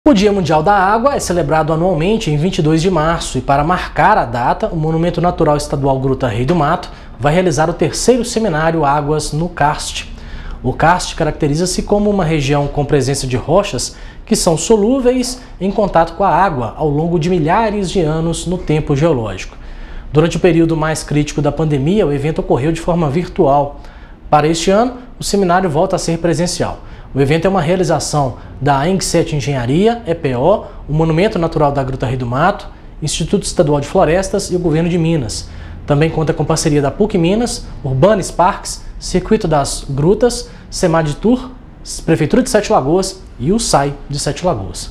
O Dia Mundial da Água é celebrado anualmente em 22 de março e, para marcar a data, o Monumento Natural Estadual Gruta Rei do Mato vai realizar o terceiro seminário Águas no Karst. O Karst caracteriza-se como uma região com presença de rochas que são solúveis em contato com a água ao longo de milhares de anos no tempo geológico. Durante o período mais crítico da pandemia, o evento ocorreu de forma virtual. Para este ano, o seminário volta a ser presencial. O evento é uma realização da Eng7 Engenharia, EPO, o Monumento Natural da Gruta Rei do Mato, Instituto Estadual de Florestas e o Governo de Minas. Também conta com parceria da PUC Minas, Urbana Sparks, Circuito das Grutas, Semad Tour, Prefeitura de Sete Lagoas e o SAI de Sete Lagoas.